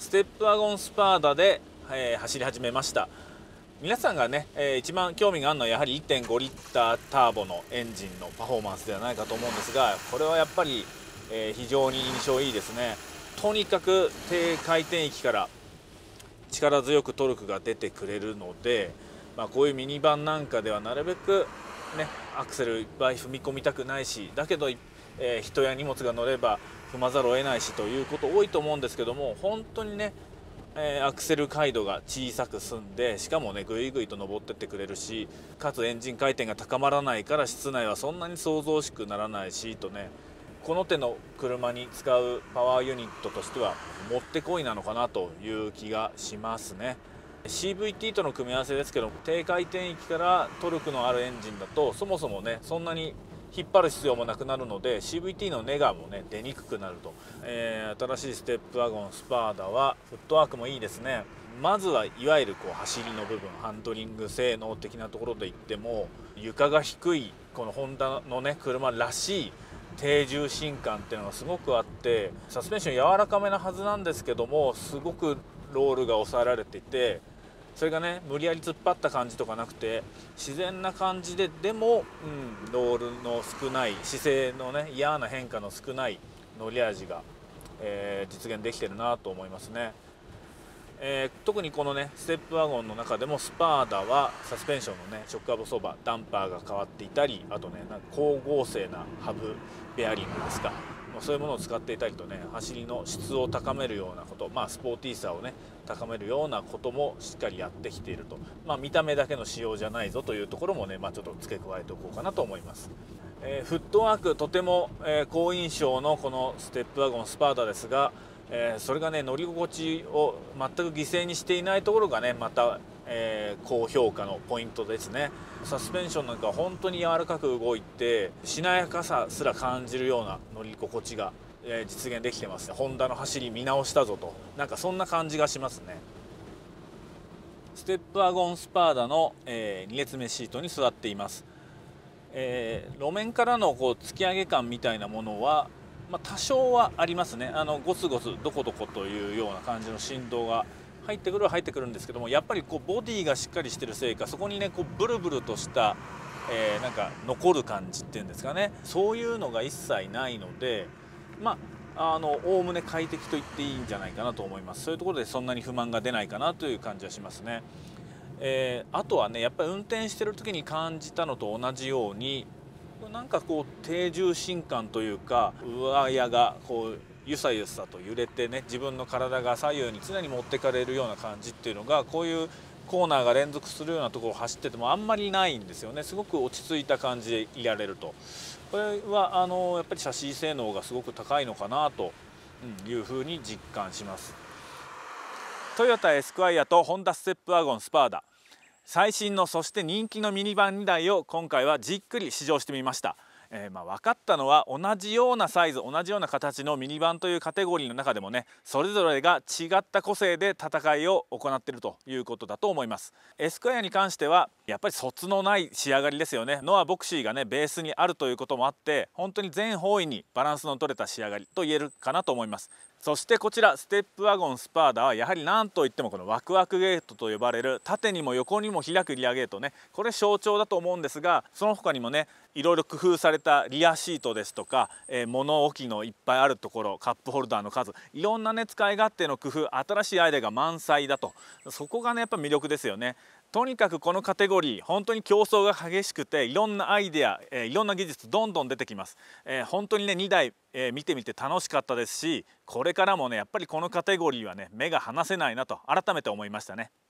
ステップワゴンスパーダで、走り始めました。皆さんがね、一番興味があるのはやはり 1.5 リッターターボのエンジンのパフォーマンスではないかと思うんですが、これはやっぱり、非常に印象いいですね。とにかく低回転域から力強くトルクが出てくれるので、こういうミニバンなんかではなるべくねアクセルいっぱい踏み込みたくないし、だけど、人や荷物が乗れば踏まざるを得ないしということ多いと思うんですけども、本当にね、アクセル回路が小さく済んで、しかもねぐいぐいと登ってってくれるし、かつエンジン回転が高まらないから室内はそんなに騒々しくならないしとね、この手の車に使うパワーユニットとしてはもってこいなのかなという気がしますね。 CVT との組み合わせですけど、低回転域からトルクのあるエンジンだとそもそもねそんなに引っ張る必要もなくなるので CVT のネガもね出にくくなると、新しいステップワゴンスパーダはフットワークもいいですね。まずはいわゆるこう走りの部分、ハンドリング性能的なところで言っても、床が低いこのホンダのね車らしい低重心感っていうのがすごくあって、サスペンション柔らかめなはずなんですけども、すごくロールが抑えられていて、それがね無理やり突っ張った感じとかなくて自然な感じで、でも、ロールの少ない姿勢のね嫌な変化の少ない乗り味が、実現できてるなと思いますね。特にこのねステップワゴンの中でもスパーダはサスペンションのねショックアブソーバーダンパーが変わっていたり、あとねなんか光合成なハブベアリングですか、そういうものを使っていたりとね、走りの質を高めるようなこと、スポーティーさをね高めるようなこともしっかりやってきていると、見た目だけの仕様じゃないぞというところもね、ちょっと付け加えておこうかなと思います。フットワークとても、好印象のこのステップワゴンスパーダですが、それがね乗り心地を全く犠牲にしていないところがねまた、高評価のポイントですね。サスペンションなんか本当に柔らかく動いて、しなやかさすら感じるような乗り心地が、実現できてますね。ホンダの走り見直したぞと、なんかそんな感じがしますね。ステップワゴンスパーダの、2列目シートに座っています。路面からのこう突き上げ感みたいなものは多少はありますね。ゴツゴツどこどこというような感じの振動が入ってくるんですけども、やっぱりこうボディがしっかりしてるせいか、そこにねこうブルブルとした、なんか残る感じっていうんですかね、そういうのが一切ないので、おおむね快適と言っていいんじゃないかなと思います。そういうところでそんなに不満が出ないかなという感じはしますね。あとはねやっぱり運転してる時に感じたのと同じように、なんかこう低重心感というか、上やがこうゆさゆさと揺れてね、自分の体が左右に常に持ってかれるような感じっていうのが、こういうコーナーが連続するようなところを走っててもあんまりないんですよね。すごく落ち着いた感じでいられると、これはやっぱりシャシー性能がすごく高いのかなというふうに実感します。トヨタエスクワイアとホンダステップワゴンスパーダ、最新のそして人気のミニバン2台を今回はじっくり試乗してみました。分かったのは、同じようなサイズ同じような形のミニバンというカテゴリーの中でもね、それぞれが違った個性で戦いを行っているということだと思います。エスクワイアに関してはやっぱりそつのない仕上がりですよね。ノアボクシーがねベースにあるということもあって、本当に全方位にバランスの取れた仕上がりと言えるかなと思います。そしてこちらステップワゴンスパーダはやはり何といってもこのワクワクゲートと呼ばれる縦にも横にも開くリアゲートね、これ象徴だと思うんですが、その他にもねいろいろ工夫されたリアシートですとか、物置のいっぱいあるところ、カップホルダーの数、いろんなね使い勝手の工夫、新しいアイデアが満載だと、そこがねやっぱ魅力ですよね。とにかくこのカテゴリー本当に競争が激しくて、いろんなアイデア、いろんな技術どんどん出てきます。本当にね2台、見てみて楽しかったですし、これからもねやっぱりこのカテゴリーはね目が離せないなと改めて思いましたね。